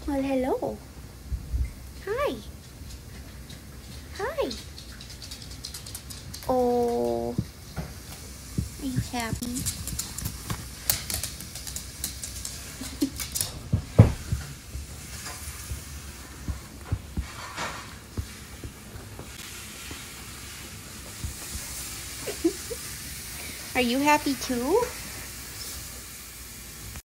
Well, hello. Hi. Hi. Oh, are you happy? Are you happy too?